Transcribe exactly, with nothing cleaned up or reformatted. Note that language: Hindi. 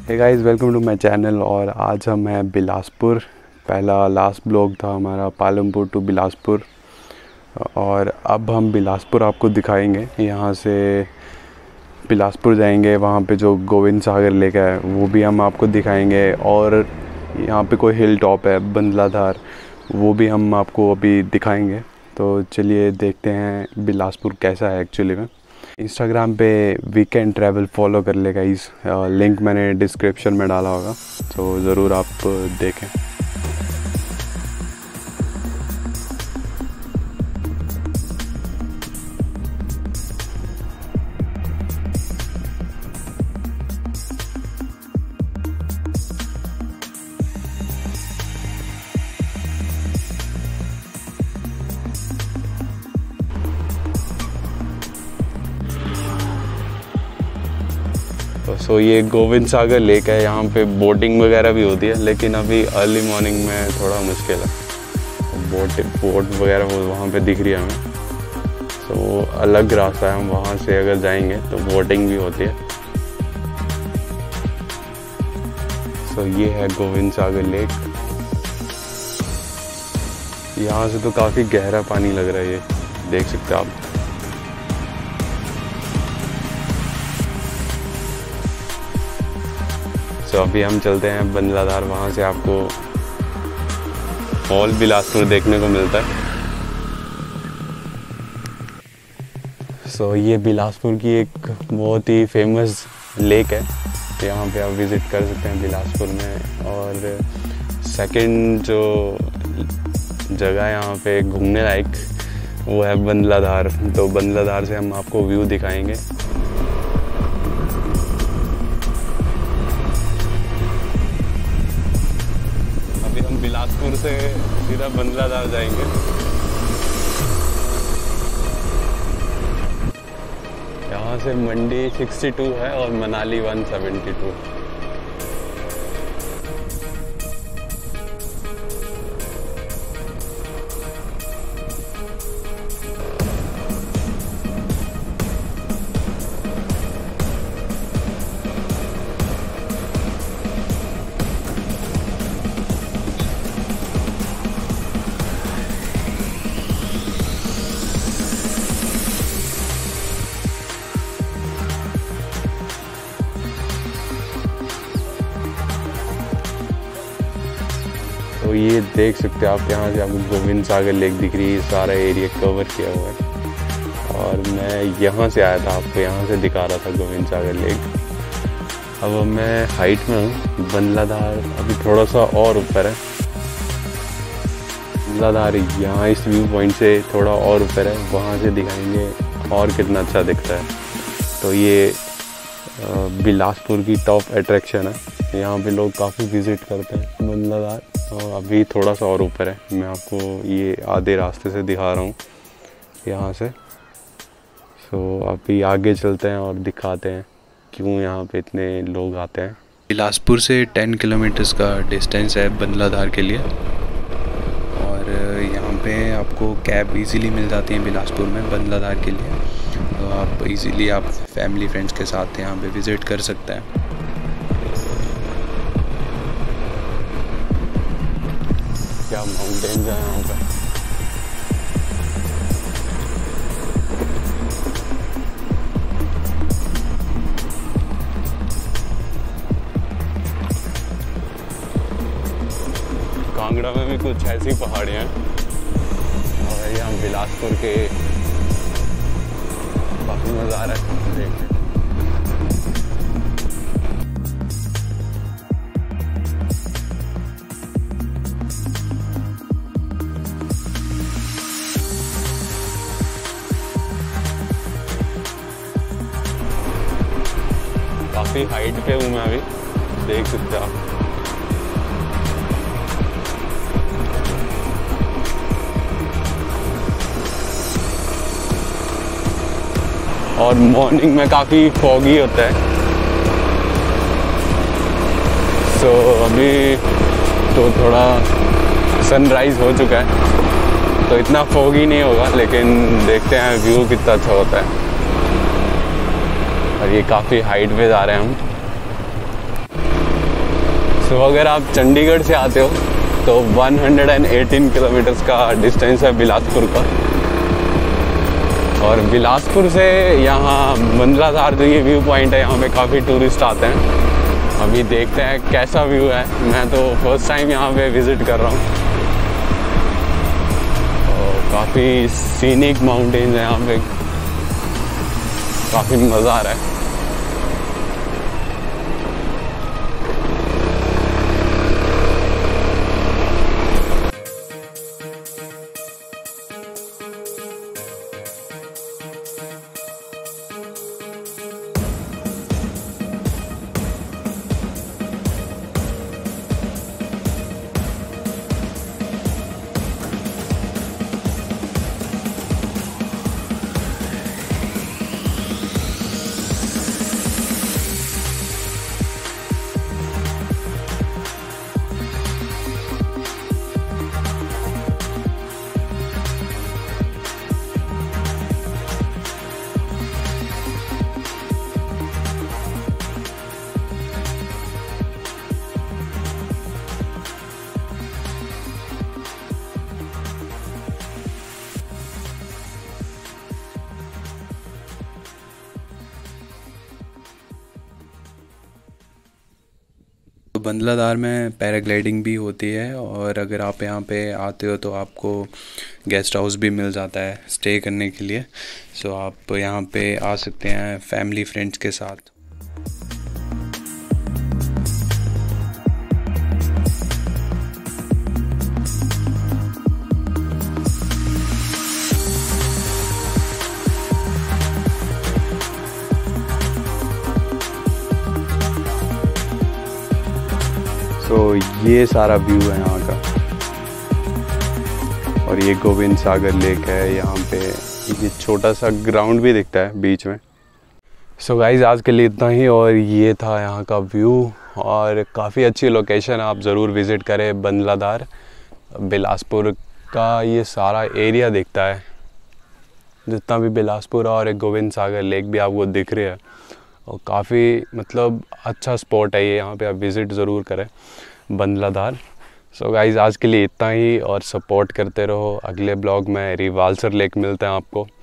Hey guys, welcome to my channel. और आज हम हैं बिलासपुर। पहला लास्ट ब्लॉग था हमारा पालमपुर टू बिलासपुर, और अब हम बिलासपुर आपको दिखाएंगे। यहाँ से बिलासपुर जाएंगे, वहाँ पे जो गोविंद सागर लेक है वो भी हम आपको दिखाएंगे, और यहाँ पे कोई हिल टॉप है बंदलाधार, वो भी हम आपको अभी दिखाएंगे। तो चलिए देखते हैं बिलासपुर कैसा है एक्चुअली में। इंस्टाग्राम पे वीकेंड ट्रैवल फॉलो कर लेगा, इस लिंक मैंने डिस्क्रिप्शन में डाला होगा, तो ज़रूर आप देखें। सो so, ये गोविंद सागर लेक है। यहाँ पे बोटिंग वगैरह भी होती है, लेकिन अभी अर्ली मॉर्निंग में थोड़ा मुश्किल है। बोट बोट वगैरह वो वहाँ पे दिख रही है हमें, तो अलग रास्ता है। हम वहाँ से अगर जाएंगे तो बोटिंग भी होती है। सो so, ये है गोविंद सागर लेक। यहाँ से तो काफ़ी गहरा पानी लग रहा है, ये देख सकते हैं आप। तो अभी हम चलते हैं बंदलाधार, वहाँ से आपको ऑल बिलासपुर देखने को मिलता है। सो so, ये बिलासपुर की एक बहुत ही फेमस लेक है, यहाँ पे आप विज़िट कर सकते हैं बिलासपुर में। और सेकंड जो जगह है यहाँ पे घूमने लायक, वो है बंदलाधार। तो बंदलाधार से हम आपको व्यू दिखाएंगे। बिलासपुर से सीधा बंदलाधार जाएंगे। यहाँ से मंडी बासठ है और मनाली एक सौ बहत्तर। तो ये देख सकते हैं आप, यहाँ से आपको गोविंद सागर लेक दिख रही है। सारा एरिया कवर किया हुआ है, और मैं यहाँ से आया था, आपको यहाँ से दिखा रहा था गोविंद सागर लेक। अब मैं हाइट में हूँ। बंदलाधार अभी थोड़ा सा और ऊपर है। बंदलाधार यहाँ इस व्यू पॉइंट से थोड़ा और ऊपर है, वहाँ से दिखाएंगे और कितना अच्छा दिखता है। तो ये बिलासपुर की टॉप अट्रैक्शन है, यहाँ पे लोग काफ़ी विज़िट करते हैं बंदलाधार। और अभी थोड़ा सा और ऊपर है, मैं आपको ये आधे रास्ते से दिखा रहा हूँ यहाँ से। सो अभी आगे चलते हैं और दिखाते हैं क्यों यहाँ पे इतने लोग आते हैं। बिलासपुर से टेन किलोमीटर्स का डिस्टेंस है बंदलाधार के लिए, और यहाँ पे आपको कैब इजीली मिल जाती है बिलासपुर में बंदलाधार के लिए। तो आप इजीली आप फैमिली फ्रेंड्स के साथ यहाँ पे विज़िट कर सकते हैं। क्या माउंटेन है यहाँ पे। कांगड़ा में भी कुछ ऐसी पहाड़ियाँ हैं, और यहाँ बिलासपुर के काफी नज़ारा है देखने। काफ़ी हाइट पे हूँ मैं अभी, देख सकते हो आप। और मॉर्निंग में काफ़ी फॉगी होता है। सो so, अभी तो थोड़ा सनराइज़ हो चुका है, तो इतना फॉगी नहीं होगा, लेकिन देखते हैं व्यू कितना अच्छा होता है। और ये काफ़ी हाइट पे जा रहे हैं हम। सो अगर आप चंडीगढ़ से आते हो तो एक सौ अठारह किलोमीटर्स का डिस्टेंस है बिलासपुर का। और बिलासपुर से यहाँ बंदलाधार जो ये व्यू पॉइंट है, यहाँ पे काफ़ी टूरिस्ट आते हैं। अभी देखते हैं कैसा व्यू है। मैं तो फर्स्ट टाइम यहाँ पे विज़िट कर रहा हूँ। तो काफ़ी सीनिक माउंटेन्स हैं यहाँ पे, काफ़ी मज़ा आ रहा है। तो बंदलाधार में पैराग्लाइडिंग भी होती है, और अगर आप यहाँ पे आते हो तो आपको गेस्ट हाउस भी मिल जाता है स्टे करने के लिए। सो आप यहाँ पे आ सकते हैं फैमिली फ्रेंड्स के साथ। तो ये सारा व्यू है यहाँ का, और ये गोविंद सागर लेक है। यहाँ पे ये छोटा सा ग्राउंड भी दिखता है बीच में। सो so गाइज, आज के लिए इतना ही, और ये था यहाँ का व्यू, और काफ़ी अच्छी लोकेशन है। आप ज़रूर विज़िट करें बंदलाधार। बिलासपुर का ये सारा एरिया दिखता है, जितना भी बिलासपुर और एक गोविंद सागर लेक भी आपको दिख रही है, और काफ़ी मतलब अच्छा स्पॉट है ये। यहाँ पे आप विज़िट ज़रूर करें बंदलाधार। सो गाइज़, आज के लिए इतना ही, और सपोर्ट करते रहो। अगले ब्लॉग में रिवाल्सर लेक मिलते हैं आपको।